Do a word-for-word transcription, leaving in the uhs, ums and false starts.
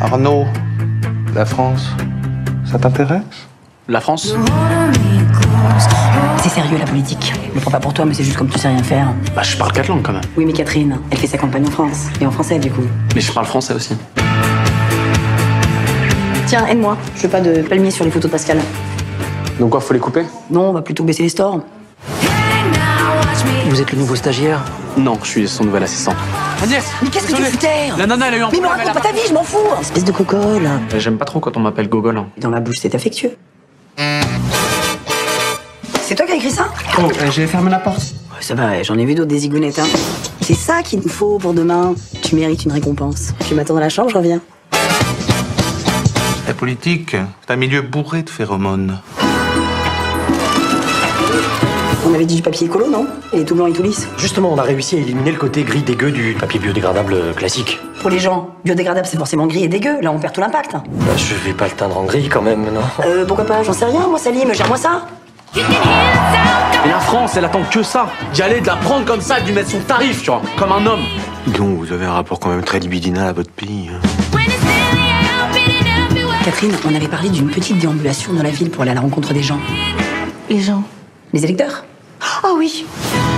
Arnaud, la France, ça t'intéresse? La France? C'est sérieux la politique. Je le prends pas pour toi, mais c'est juste comme tu sais rien faire. Bah, je parle quatre langues quand même. Oui, mais Catherine, elle fait sa campagne en France. Et en français, du coup. Mais je parle français aussi. Tiens, aide-moi. Je veux pas de palmiers sur les photos de Pascal. Donc quoi, faut les couper? Non, on va plutôt baisser les stores. Vous êtes le nouveau stagiaire? Non, je suis son nouvel assistant. Agnès! Mais qu'est-ce que tu foutais? La nana, elle a eu un Mais me problème. raconte pas ta vie, je m'en fous. Espèce de cocole. J'aime pas trop quand on m'appelle Gogol. Hein. Dans ma bouche, c'est affectueux. C'est toi qui as écrit ça? Oh, euh, j'ai fermé la porte. Ouais, ça va, j'en ai vu d'autres des zigounettes, hein. C'est ça qu'il nous faut pour demain. Tu mérites une récompense. Tu m'attends dans la chambre, je reviens. La politique, c'est un milieu bourré de phéromones. On avait dit du papier écolo, non? Et tout blanc et tout lisse. Justement, on a réussi à éliminer le côté gris dégueu du papier biodégradable classique. Pour les gens, biodégradable, c'est forcément gris et dégueu. Là, on perd tout l'impact. Bah, je vais pas le teindre en gris quand même, non? Euh, pourquoi pas? J'en sais rien, moi, Salim, gère-moi ça. Et la France, elle attend que ça. D'y aller, de la prendre comme ça, de lui mettre son tarif, tu vois, comme un homme. Donc, vous avez un rapport quand même très libidinal à votre pays. Hein. Catherine, on avait parlé d'une petite déambulation dans la ville pour aller à la rencontre des gens. Les gens. Les électeurs. Ah oui.